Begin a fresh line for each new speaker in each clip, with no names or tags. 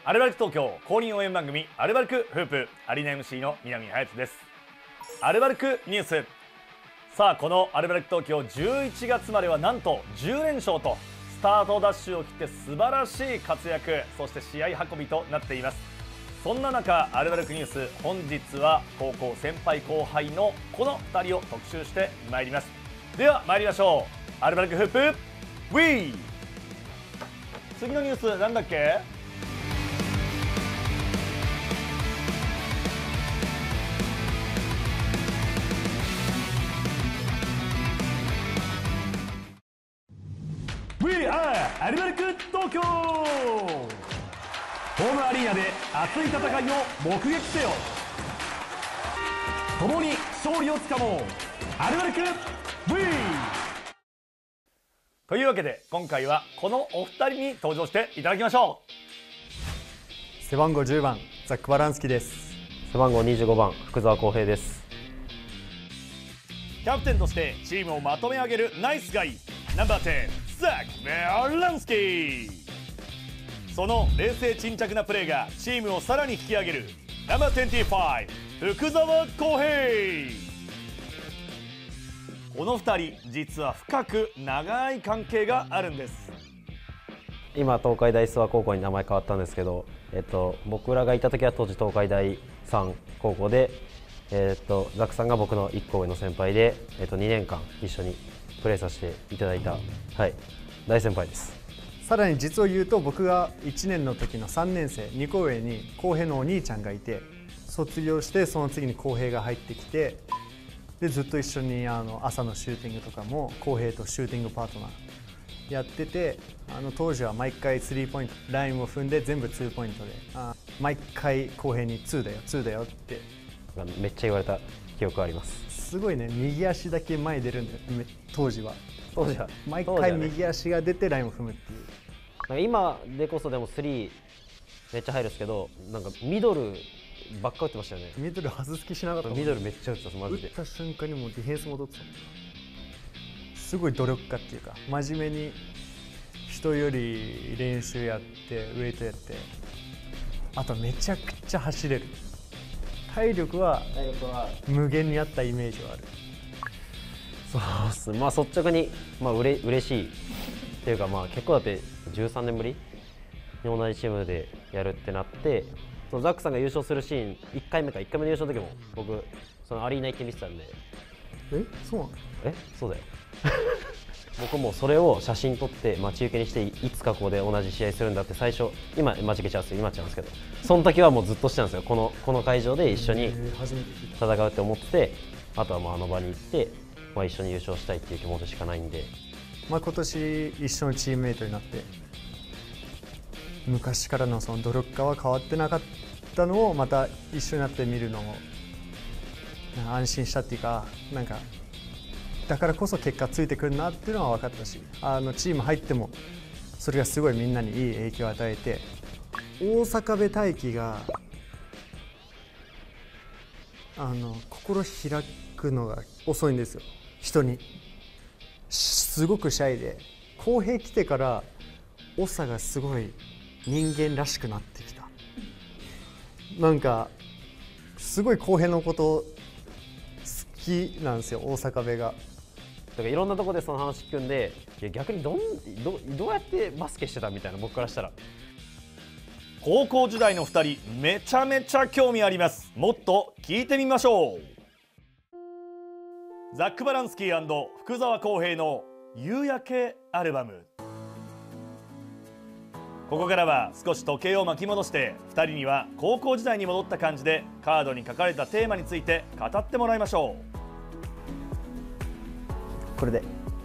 アルバルク東京公認応援番組アルバルクフープアリーナ MC の南隼人です。アルバルクニュース。さあ、このアルバルク東京11月まではなんと10連勝とスタートダッシュを切って素晴らしい活躍、そして試合運びとなっています。そんな中、アルバルクニュース、本日は高校先輩後輩のこの2人を特集してまいります。では参りましょう。アルバルクフープウィー。次のニュースなんだっけ。We are アルバルク東京。ホームアリーナで熱い戦いを目撃せよ。共に勝利をつかもう。アルバルク We。 というわけで今回はこのお二人に登場していただきましょ
う。背番号10番ザック・バランスキです。
背番号25番福澤浩平です。
キャプテンとしてチームをまとめ上げるナイスガイ、ナンバー10ザック・バランスキ。その冷静沈着なプレーがチームをさらに引き上げるナンバー25福澤浩平。この2人実は深く長い関係があるんです。
今東海大諏訪高校に名前変わったんですけど、僕らがいた時は当時東海大3高校で、ザックさんが僕の1個上の先輩で、2年間一緒にプレーさせていただいた、大先輩です。
さらに実を言うと、僕が1年の時の3年生2個上に浩平のお兄ちゃんがいて、卒業してその次に浩平が入ってきて、でずっと一緒に朝のシューティングとかも浩平とシューティングパートナーやってて、当時は毎回スリーポイントラインを踏んで全部2ポイントで、毎回浩平に2だよ2だよって
めっちゃ言われた記憶あります。
すごいね、右足だけ前出るんだよ当時は毎回右足が出てラインを踏むっていう。
今でこそでも3めっちゃ入るんですけど、なんかミドルばっか打ってましたよね。
ミドル外す気しなかったもん。
ミドルめっちゃ打ってたマジで。
打った瞬間にもうディフェンス戻ってた。すごい努力家っていうか、真面目に人より練習やってウェイトやって、あとめちゃくちゃ走れる。体力は無限にあったイメージはある。
そうっす。率直に嬉しいっていうか、結構だって13年ぶりに同じチームでやるってなって、そのザックさんが優勝するシーン1回目の優勝の時も僕そのアリーナ行って見てたんで。
そうなの？
そうだよ。僕もそれを写真撮って待ち受けにして、いつかここで同じ試合するんだって最初、今間違えちゃうんですけど、その時はもうずっとしてたんですよ。この会場で一緒に戦うって思ってて、あとはもうあの場に行って、一緒に優勝したいっていう気持ちしかないんで。
今年一緒のチームメイトになって、昔からのその努力家は変わってなかったのをまた一緒になって見るのも安心したっていうか、なんかだからこそ結果ついてくるなっていうのは分かったし、チーム入ってもそれがすごいみんなにいい影響を与えて、大阪部大輝が心開くのが遅いんですよ。人にすごくシャイで、浩平来てから長がすごい人間らしくなってきた。なんかすごい浩平のこと好きなんですよ、大阪部が。
だからいろんなところでその話聞くんで、いや逆にどうやってバスケしてたみたいな、僕からしたら。
高校時代の2人めちゃめちゃ興味あります。もっと聞いてみましょう。ザック・バランスキー&福澤浩平の夕焼けアルバム。ここからは少し時計を巻き戻して、2人には高校時代に戻った感じでカードに書かれたテーマについて語ってもらいましょう。
これで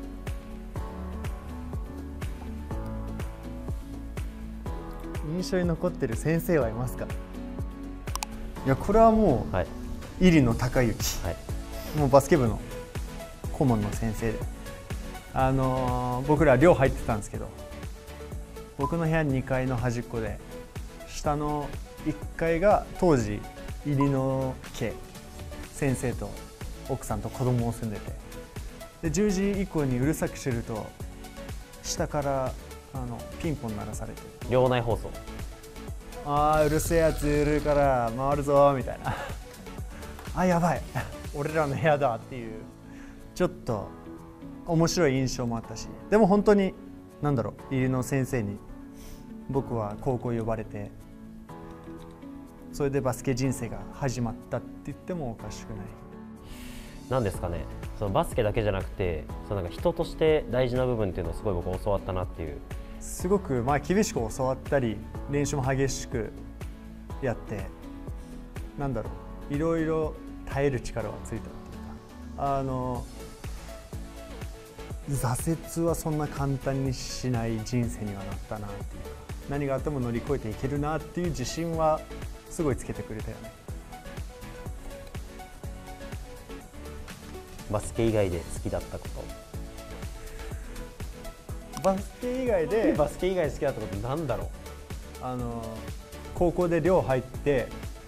印象に残ってる先生はいますか？いや、これはもう、入野孝之、もうバスケ部の顧問の先生で、僕ら寮入ってたんですけど、僕の部屋2階の端っこで、下の1階が当時入野家先生と奥さんと子供を住んでて、で10時以降にうるさくしてると下からピンポン鳴らされて、
寮内放送
ああうるせえやついるから回るぞみたいなあやばい俺らの部屋だっていうちょっと面白い印象もあったし、でも本当になんだろう、入りの先生に僕は高校呼ばれて、それでバスケ人生が始まったって言ってもおかしくない。
なんですかね、そのバスケだけじゃなくて、そのなんか人として大事な部分っていうのをすごい僕教わったなっていう。
すごくまあ厳しく教わったり、練習も激しくやって、なんだろう、いろいろ耐える力はついたっていうか、挫折はそんな簡単にしない人生にはなったなっていうか、何があっても乗り越えていけるなっていう自信はすごいつけてくれたよね。
バスケ以外で好きだったこと。
バスケ以外で
バスケ以外で好きだったことなんだろう。
高校で寮入って、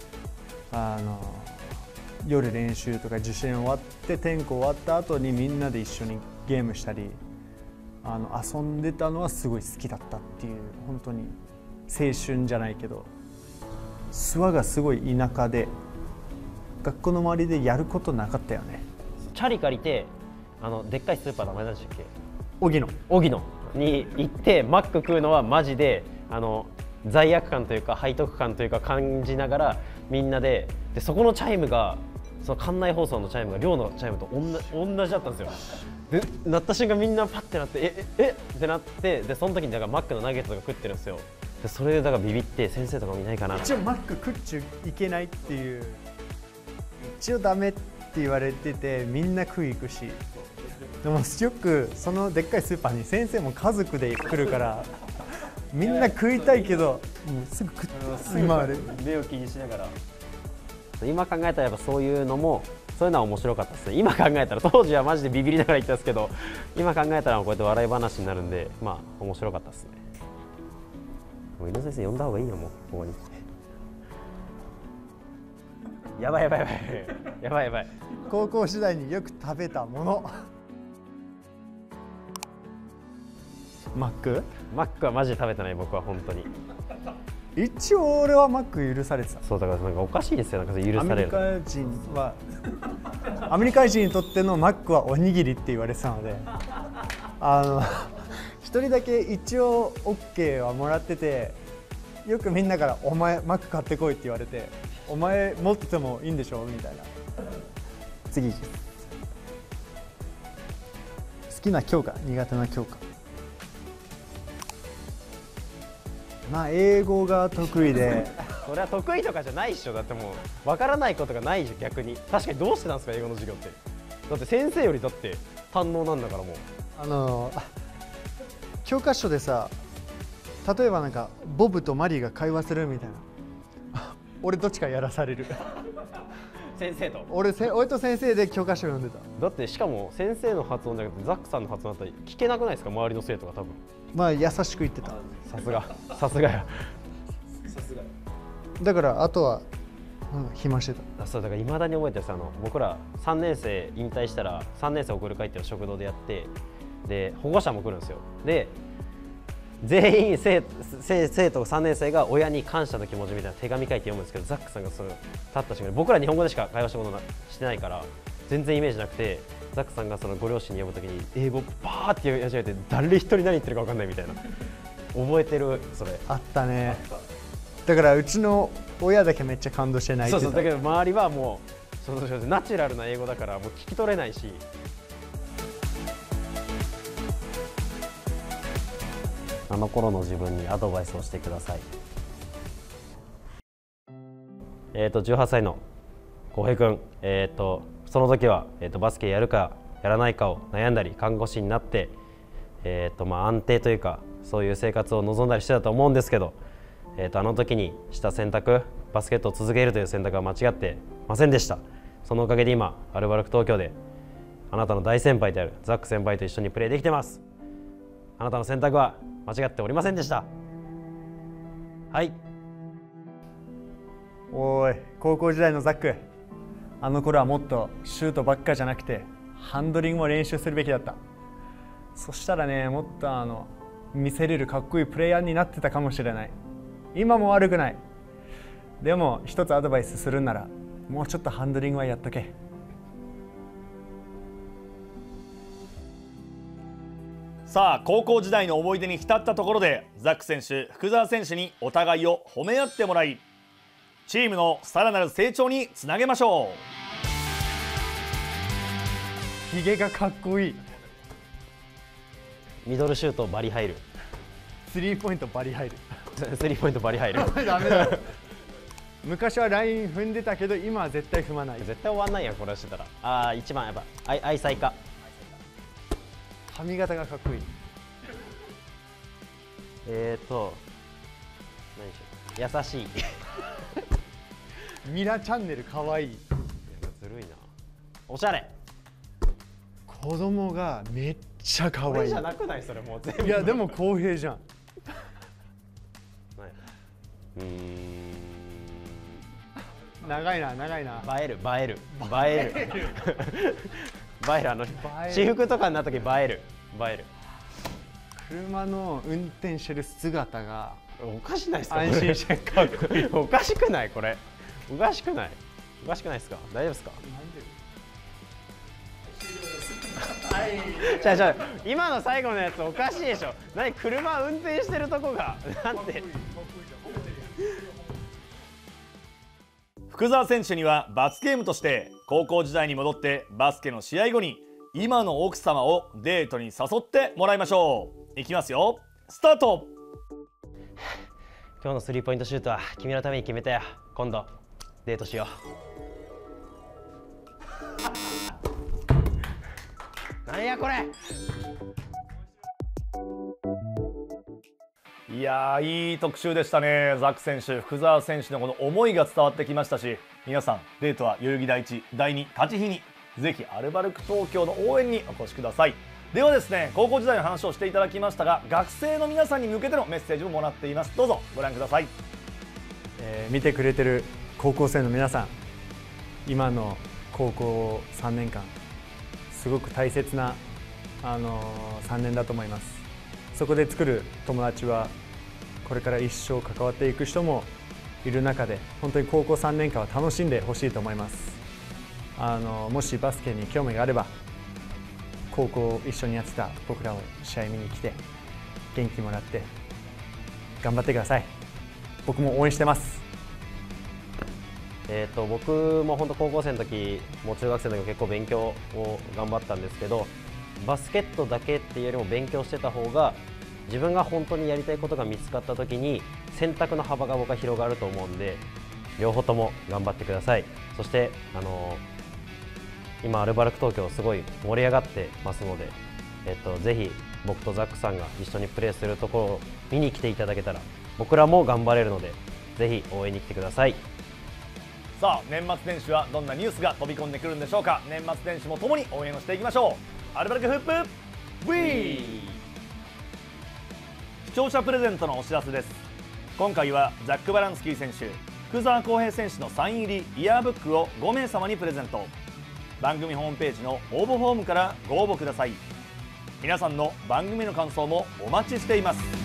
夜練習とか受験終わって転校終わった後にみんなで一緒にゲームしたり遊んでたのはすごい好きだったっていう、本当に青春じゃないけど、諏訪がすごい田舎で学校の周りでやることなかったよね。
チャリ借りてでっかいスーパーの名前何でしたっけ、
荻野
に行ってマック食うのはマジで罪悪感というか背徳感というか感じながら、みんなでそこのチャイムが、その館内放送のチャイムが寮のチャイムと同じだったんですよ。で鳴った瞬間みんなパッてなってえってなって、でその時にだからマックのナゲットとか食ってるんですよ。でそれでだからビビって先生とかもいないかな。
一応マック食っちゃいけないっていう、一応ダメって言われててみんな食い行くし、でもよくそのでっかいスーパーに先生も家族で来るからみんな食いたいけどもうすぐ食って今あれ
目を気にしながら。今考えたらやっぱそういうのも、そういうのは面白かったですね。今考えたら、当時はマジでビビりながら言ったんですけど、今考えたらこうやって笑い話になるんで、まあ面白かったですね。もう井野先生呼んだ方がいいよ、もうここに。やばい。
高校時代によく食べたものマック
はマジで食べてない、僕は本当に。
一応俺はマック許されてた。
そうだからなんかおかしいですよ、なんか許される。
アメリカ人にとってのマックはおにぎりって言われてたので、一人だけ一応 OK はもらってて、よくみんなから「お前マック買ってこい」って言われて「お前持っててもいいんでしょ」みたいな。次、好きな教科、苦手な教科。まあ英語が得意で
それは得意とかじゃないっしょ。だってもう分からないことがないでしょ、逆に。確かにどうしてなんですか、英語の授業って。だって先生よりだって堪能なんだから。もう
教科書でさ、例えばなんかボブとマリーが会話するみたいな俺どっちかやらされる
先生と
俺と先生で教科書読んでた。
だってしかも先生の発音じゃなくてザックさんの発音だったら聞けなくないですか、周りの生徒が。多分
まあ優しく言ってた。
さすがや。
だからあとは暇してた。
そうだからいまだに覚えてるさ、僕ら3年生引退したら3年生送る会っていうのを食堂でやって、で保護者も来るんですよ。で全員生徒3年生が親に感謝の気持ちみたいな手紙書いて読むんですけど、ザックさんがそれ立った瞬間に、僕ら日本語でしか会話したことしてないから全然イメージなくて、ザックさんがそのご両親に読むときに英語バーって読み始めて、誰一人何言ってるか分かんないみたいな。覚えてるそれ。
あったね。だからうちの親だけめっちゃ感動して泣いてた。
そうだけど周りはもうナチュラルな英語だからもう聞き取れないし。あの頃の自分にアドバイスをしてください。18歳の浩平君、その時は、バスケやるかやらないかを悩んだり、看護師になって、安定というかそういう生活を望んだりしてたと思うんですけど、あの時にした選択、バスケットを続けるという選択は間違ってませんでした。そのおかげで今アルバルク東京であなたの大先輩であるザック先輩と一緒にプレーできてます。あなたの選択は間違っておりませんでした。はい。
おい、高校時代のザック、あの頃はもっとシュートばっかじゃなくてハンドリングも練習するべきだった。そしたらね、もっと見せれるかっこいいプレイヤーになってたかもしれない。今も悪くない。 でも一つアドバイスするなら、もうちょっとハンドリングはやっとけ。
さあ高校時代の思い出に浸ったところで、ザック選手、福澤選手にお互いを褒め合ってもらい、チームのさらなる成長につなげましょ
う。ヒゲがかっこいい。
ミドルシュートバリ入る。
スリーポイントバリ入る。
スリーポイントバリ入る。
ダメだ。昔はライン踏んでたけど、今は絶対踏まない。
絶対終わんないやん、これしてたら。ああ、一番やっぱ愛妻家。
髪型がかっこいい。
何でしょう、優しい。
ミラチャンネルかわいい。
ずるいな。おしゃれ。
子供がめっちゃかわいい。
じゃなくない、それもう全部。
いやでも公平じゃん。長いな長いな。
映える。映える。私服とかになった時映える。
車の運転してる姿が
おかしないですか。
安心してかっこいい。
おかしくないこれ。おかしくないですか。大丈夫ですか。じゃ今の最後のやつおかしいでしょ。何車運転してるとこがなんで。
福澤選手には罰ゲームとして高校時代に戻ってバスケの試合後に今の奥様をデートに誘ってもらいましょう。いきますよ、スタート。
今日のスリーポイントシュートは君のために決めたよ。今度デートしよう。何やこれ。
いやー、いい特集でしたね。ザック選手、福澤選手のこの思いが伝わってきましたし、皆さんデートは代々木第一第2立ち日にぜひアルバルク東京の応援にお越しください。ではですね、高校時代の話をしていただきましたが、学生の皆さんに向けてのメッセージももらっています。どうぞご覧ください。
見てくれてる高校生の皆さん、今の高校3年間すごく大切な3年だと思います。そこで作る友達はこれから一生関わっていく人もいる中で、本当に高校3年間は楽しんでほしいと思います。もしバスケに興味があれば、高校一緒にやってた僕らを試合見に来て元気もらって頑張ってください。僕も応援してます。
僕も本当高校生の時も中学生の時も結構勉強を頑張ったんですけど、バスケットだけっていうよりも勉強してた方が自分が本当にやりたいことが見つかった時に選択の幅が僕は広がると思うんで、両方とも頑張ってください。そして今アルバルク東京すごい盛り上がってますので、ぜひ僕とザックさんが一緒にプレーするところを見に来ていただけたら僕らも頑張れるので、ぜひ応援に来てください。
さあ年末年始はどんなニュースが飛び込んでくるんでしょうか。年末年始もともに応援をしていきましょう。アルバルクフープ V。 視聴者プレゼントのお知らせです。今回はザック・バランスキー選手、福澤浩平選手のサイン入りイヤーブックを5名様にプレゼント。番組ホームページの応募フォームからご応募ください。皆さんの番組の感想もお待ちしています。